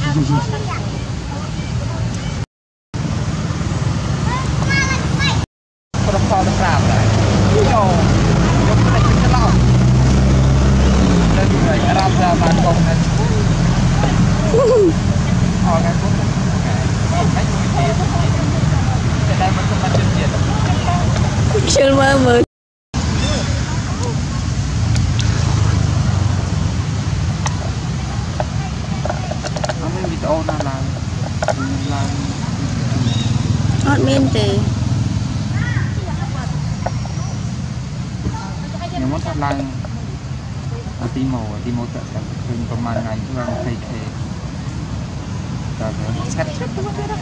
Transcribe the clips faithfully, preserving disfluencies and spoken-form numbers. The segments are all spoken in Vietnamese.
Còn kho được làm đấy. Nhiều nhiều cái này rất lâu. Đây người làm ra bàn công này. Họ cái cũng cái mấy người kia. Cái đây vẫn không ăn được gì. Chưa mơ mơ. Video là là là hot miên tề nhiều món thật là Timo Timo tự tập hìnhประมาณ ngày chúng ta thấy thế rồi xét xét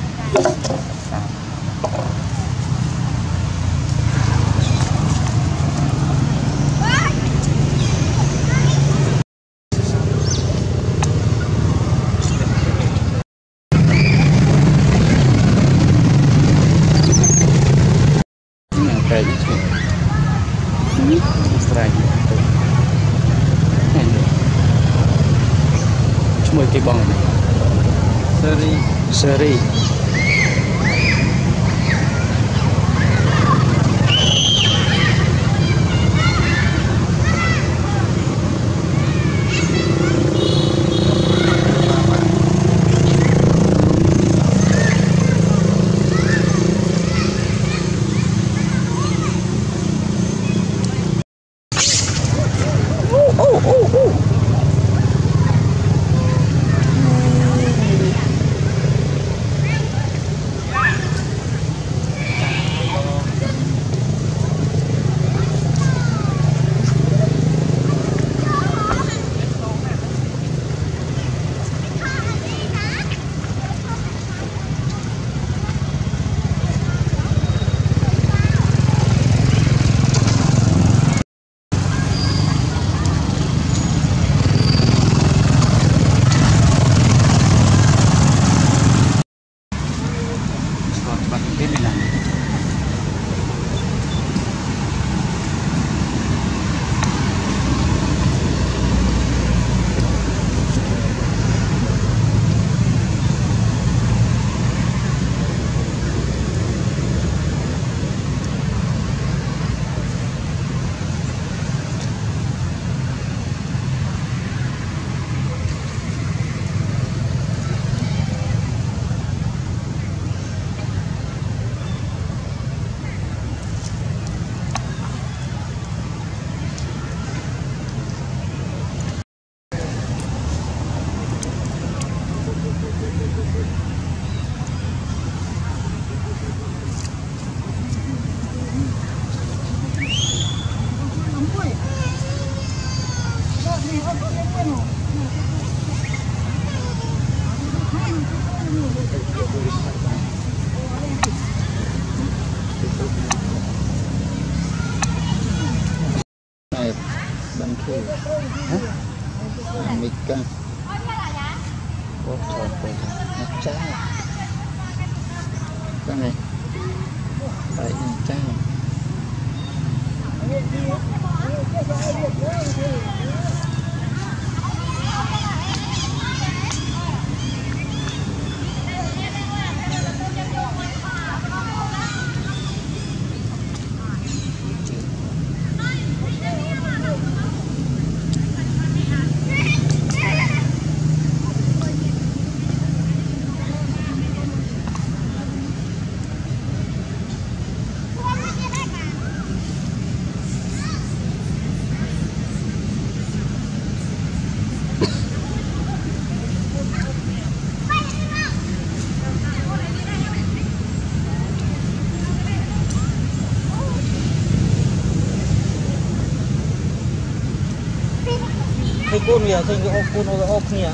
cuma cái bông này seri seri Mika oh trời nó cháy cái này đấy cháy Cái côn kìa, thành cái côn nó ốp kìa.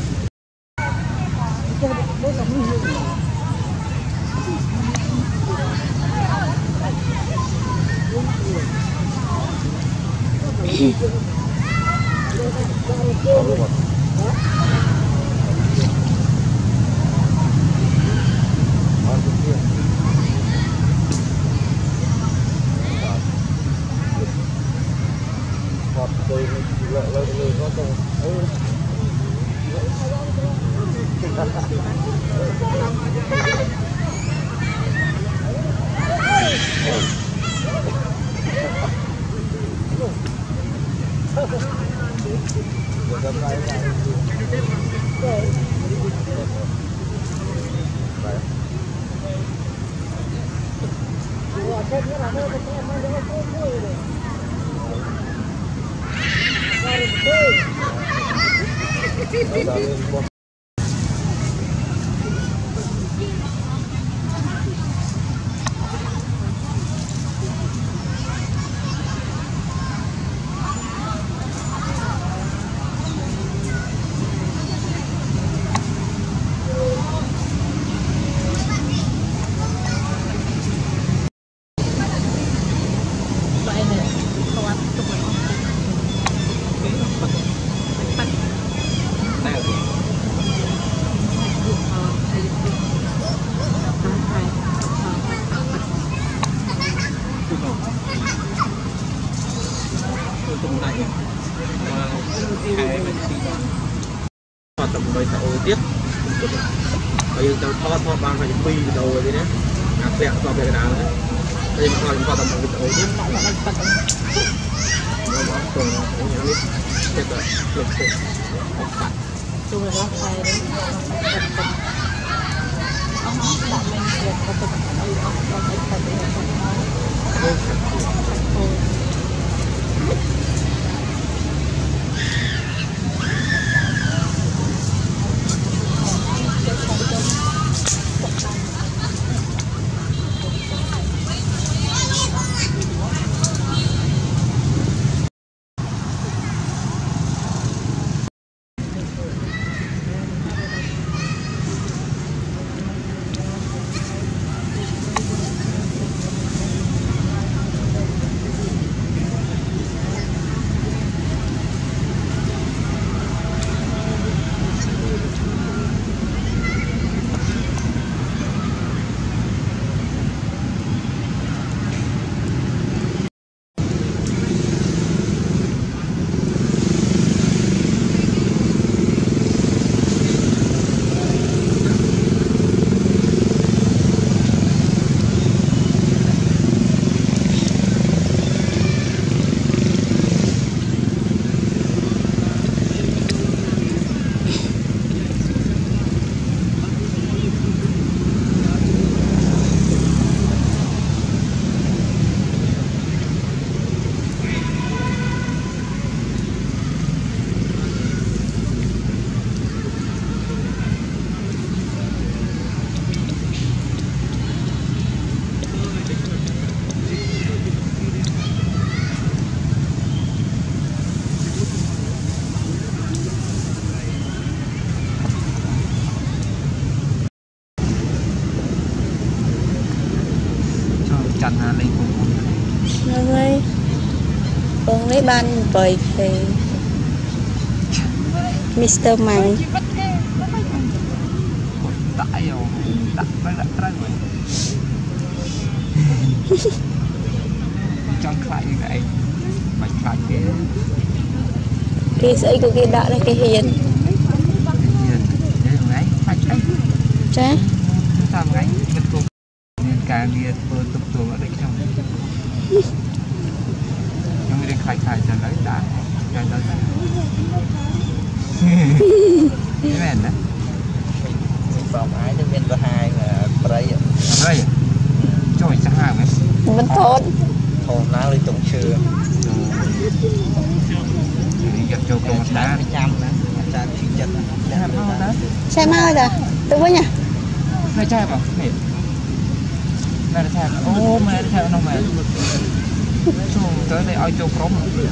tiếp bây giờ tao thoát thoát ban phải bị đầu rồi đấy à vẹn vào vẹn nào đấy đây mà coi chúng ta tầm một cái tiếp nó bỏ cùng những những cái chết rồi lục lục chung là nó phải đấy chặt lên cùng Vâng ơi con lấy ban rồi thì Mister Măng tại rồi đặt với lại trái rồi trong khai như vậy mày khai cái cái sợi của cái đã là cái hiền hiền đấy ngay phải trái trái sao ngay mình cùng nên cả nghe tôi tập trung ở đây trong nhưng mà khai khai cho lấy đã cho nó cái này đấy phòng ái cho bên có hai là đây đây trời sao hàng ấy vẫn thốn thôn nào đi trồng sưa đi gặp châu công đá nhâm nè cha thì chất xe mau rồi tôi với nha này trai bảo này này là ô mà này theo nó mà xuống tới đây ai châu cống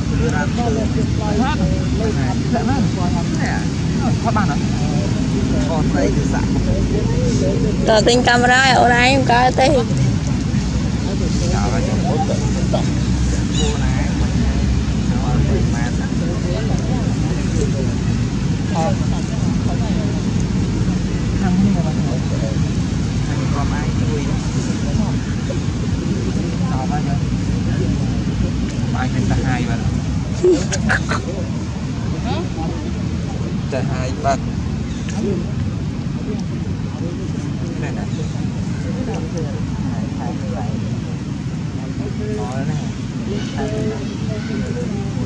thoát ban rồi còn đây thì sạc tờ tin camera ở đây em coi tí anh nên ta hai mà ta hai ba này nè nó này